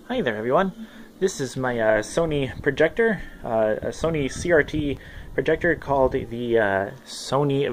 Hi there everyone, this is my Sony projector, a Sony CRT projector called the Sony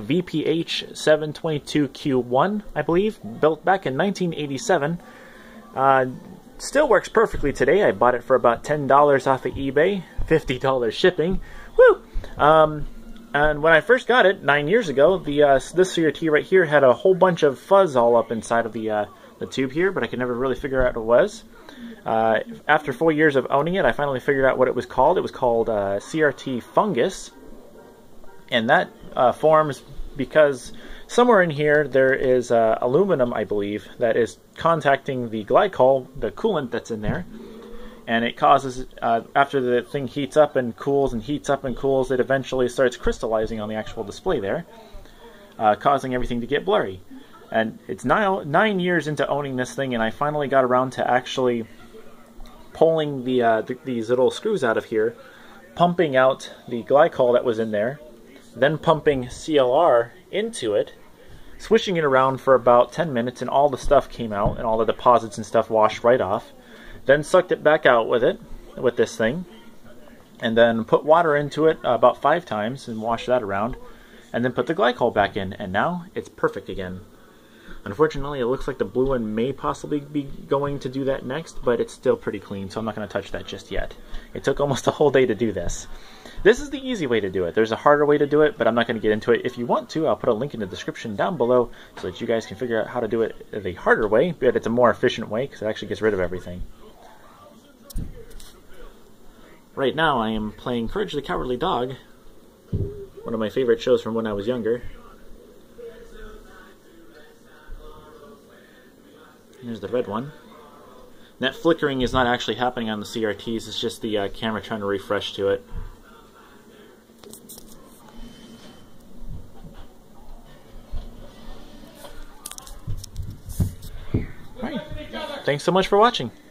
VPH722Q1, I believe, built back in 1987. Still works perfectly today. I bought it for about $10 off of eBay, $50 shipping, woo! And when I first got it 9 years ago, this CRT right here had a whole bunch of fuzz all up inside of the tube here, but I could never really figure out what it was. After 4 years of owning it, I finally figured out what it was called. It was called CRT fungus, and that forms because somewhere in here there is aluminum, I believe, that is contacting the glycol, the coolant that's in there, and it causes, after the thing heats up and cools and heats up and cools, it eventually starts crystallizing on the actual display there, causing everything to get blurry. And it's now 9 years into owning this thing, and I finally got around to actually pulling these little screws out of here, pumping out the glycol that was in there, then pumping CLR into it, swishing it around for about 10 minutes, and all the stuff came out, and all the deposits and stuff washed right off. Then sucked it back out with this thing, and then put water into it about 5 times and washed that around, and then put the glycol back in, and now it's perfect again. Unfortunately, it looks like the blue one may possibly be going to do that next, but it's still pretty clean, so I'm not going to touch that just yet. It took almost a whole day to do this. This is the easy way to do it. There's a harder way to do it, but I'm not going to get into it. If you want to, I'll put a link in the description down below so that you guys can figure out how to do it the harder way, but it's a more efficient way because it actually gets rid of everything. Right now, I am playing Courage the Cowardly Dog, one of my favorite shows from when I was younger. There's the red one. That flickering is not actually happening on the CRTs, it's just the camera trying to refresh to it. Alright, thanks so much for watching.